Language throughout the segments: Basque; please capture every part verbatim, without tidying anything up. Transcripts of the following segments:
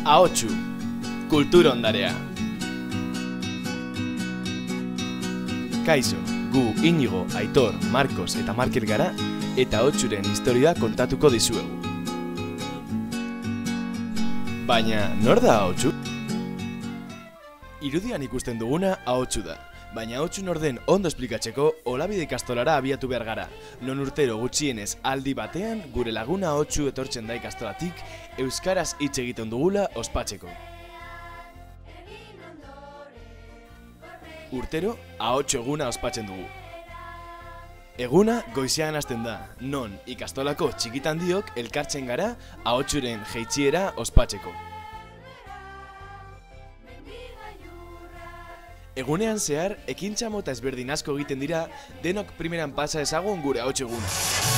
Ahotsu, kultura ondarea. Kaixo, gu Inigo, Aitor, Marcos eta Markel gara, eta ahotsuren historia kontatuko dizuegu. Baina, nor da ahotsu? Irudian ikusten duguna ahotsu da, baina ahotsu nor den ondo esplikatzeko Olabide ikastolara abiatu behar gara, non urtero gutxienez aldi batean gure laguna ahotsu etortzen da ikastolatik euskaraz hitz egiten dugula ospatzeko. Urtero ahotsu eguna ospatzen dugu. Eguna goizean hasten da, non ikastolako txikitandiok elkartzen gara ahotsuren jaitsiera ospatzeko. Egunean zehar, ekintza mota ezberdin asko egiten dira, denok primeran pasa ezagun gure ahotsu eguna.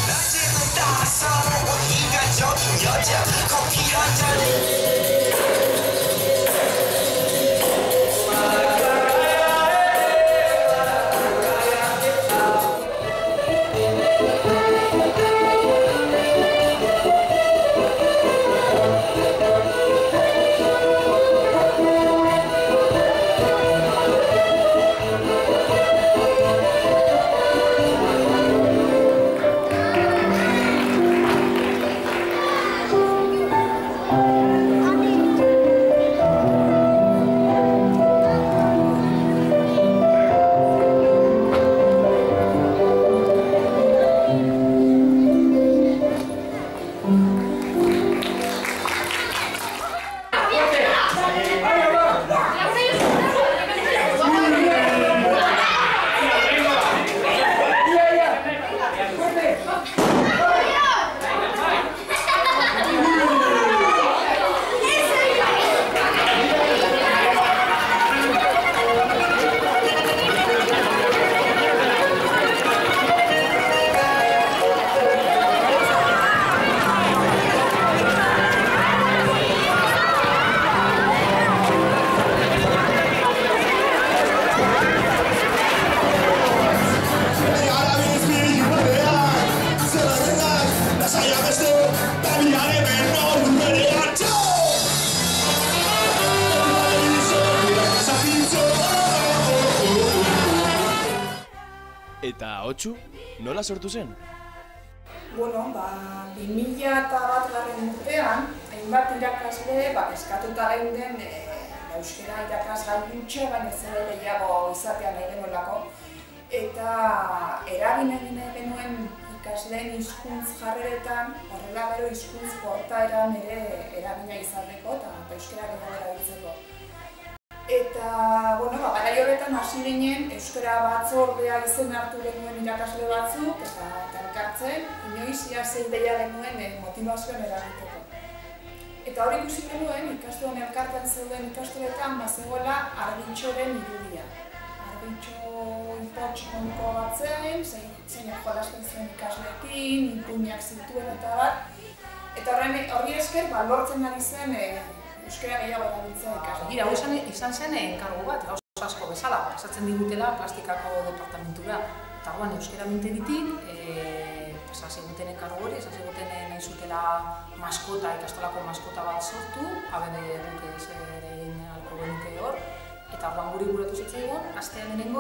Eta ahotsu, nola sortu zen? Bueno, ba, bi mila batgarren urtean, hainbat irakasle, ba, eskatuta geunden e, euskara irakasgai gutxe, baina zer gehiago izatea nahi genuelako. Eta eragin egin nahi genuen ikasleen hizkuntz jarreretan, horrela gero hizkuntz portaeran ere eragina izateko eta euskara gehiago erabiltzeko. Eta, bueno, ba, garai horretan hasi ginen euskara batzordea izen hartu genuen irakasle batzuk eta elkartzen, inoiz ia zein deia genuen eh, motivazioan eragiteko. Eta hori ikusi genuen ikastolen elkartean zeuden ikastoletan bazegoela Argintxoren irudia. Argintxo ipotxonko bat zen, zein jolasten zen ikasleekin, ipuinak zituen eta bat. Eta horri esker, ba, lortzen ari zen eh, euskara gehiago erabiltzea ikasle. Gira, hori izan zen enkargu bat, gauza asko bezala, pasatzen digutela plastikako departamentura. Eta guan, euskara mintegitik, hasi guten enkargu hori, hasi guten nahi zutela maskota, ikastolako maskota bat sortu, abede guk zer egin alko genuke hor. Eta guan guri guratu zitzaigun, astean lehenengo,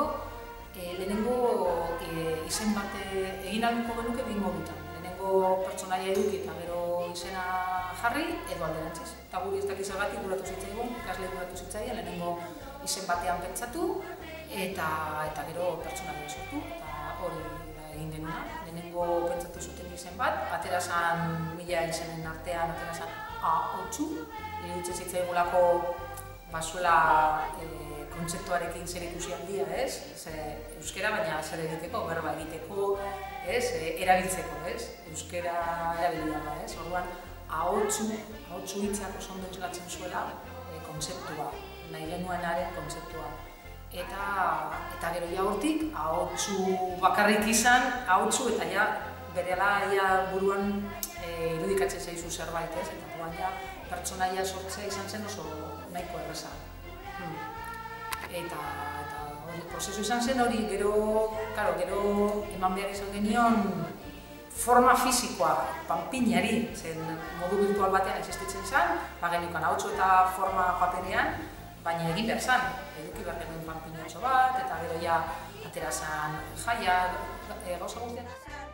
lehenengo izen bat egin alko genuke bi modutan. Lehenengo pertsonaia eduki eta gero izena jarri edo alderantziz. Eta guri ez dakizagatik guratu zitzaigun, ikasle guratu zitzaien, lehenengo izen batean pentsatu eta eta gero pertsonaia sortu. Eta hori egin denuna. Lehenengo pentsatu zuten izen bat, atera zan mila izenen artean, atera zan ahotsu. Iruditzen zitzaigulako bazuela kontzeptuarekin zer ikusi handia, ez? Euskara, baina zer egiteko, berba egiteko, ez? Erabiltzeko, ez? Euskara erabilia da, ez? Orduan, ahotsu, ahotsu hitzak oso ondo islatzen zuela kontzeptua, nahi genuenaren kontzeptua. Eta, eta gero ja hortik, ahotsu bakarrik izan, ahotsu eta ja berehala ja buruan e, irudikatzen zaizu zerbait, ez? Eta buruan ja pertsonaia sortzea izan zen oso nahiko erreza. Hmm. Eta, eta hori prozesu izan zen hori, gero, claro, gero eman behar izan genion forma fisikoa panpinari, zen modu virtual batean existitzen zen, ba geneukan ahotsu eta forma paperean, baina egin behar zen, eduki behar genuen panpinatxo bat, eta gero ja atera zen jaia, e, gauza guztiak.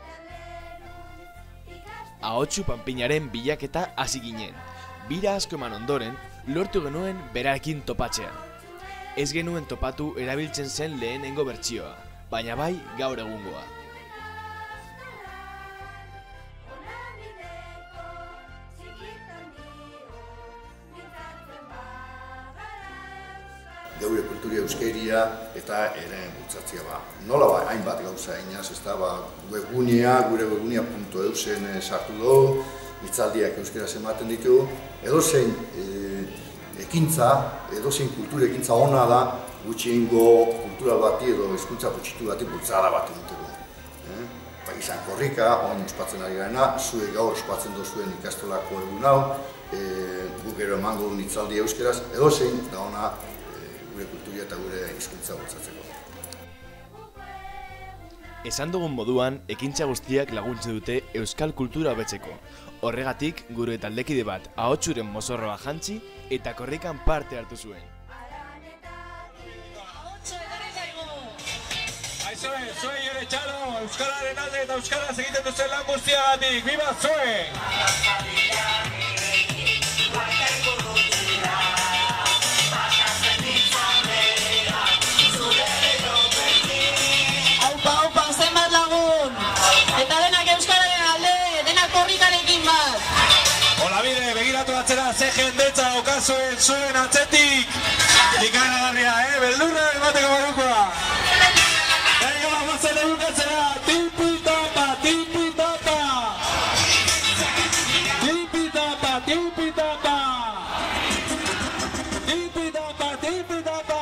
Ahotsu panpinaren bilaketa hasi ginen. Bira asko eman ondoren, lortu genuen berarekin topatzea. Ez genuen topatu erabiltzen zen lehenengo bertsioa, baina bai gaur egungoa. Geure kultura euskeria eta ere bultzatzea ba. Nola ba, hainbat gauza inaz, ez da, ba, webgunea, gure webgunea puntu eusen sartu dugu, hitzaldiak euskeraz ematen ditu, edozein e, ekintza, edozein kultura ekintza ona da, gutxiengo kultura bati edo hizkuntza gutxitu bati bultzada bat egiteko. Eh? Ba, izan korrika, on ospatzen ari garena, zuek gaur ospatzen duzuen ikastolako egun hau, e, guk ero emango duen hitzaldi euskeraz, edozein da ona gure kultura eta gure hizkuntza bultzatzeko. Esan dugun moduan, ekintza guztiak laguntze dute euskal kultura hobetzeko. Horregatik, gure taldekide bat ahotsuren mozorroa jantzi eta korrikan parte hartu zuen. Aizue, zue jore txalo, euskararen alde eta euskaraz egiten duzen lan guztiagatik, biba zue! Olabide, begiratu atzera ze jendetza okazuen zuen atzetik. Ikaragarria, eh? Beldurra emateko barukoa. Ego bagozen edukatzera, tipitapa, tipitapa. Tipitapa, tipitapa. Tipitapa, tipitapa.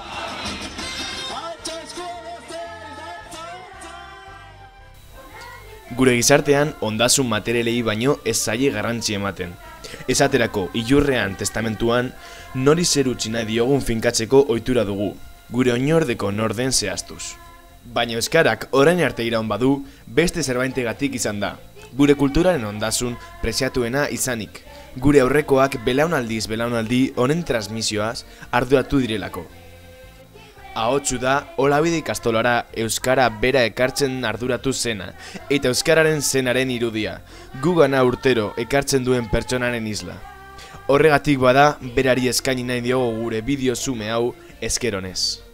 Gure gizartean, ondasun materialei baino ez zaie garrantzi ematen. Esaterako, ilurrean testamentuan, nori zer utzi nahi diogun finkatzeko ohitura dugu, gure oinordeko norden zehaztuz. Baina euskarak orain arte iraun badu, beste zerbaitegatik izan da. Gure kulturaren ondasun preziatuena izanik. Gure aurrekoak belaunaldiz belaunaldi honen transmisioaz arduratu direlako. Ahotsu da, Olabide ikastolara euskara bera ekartzen arduratu zena, eta euskararen zenaren irudia, gugana urtero ekartzen duen pertsonaren isla. Horregatik bada, berari eskaini nahi diogu gure bideo zume hau esker onez.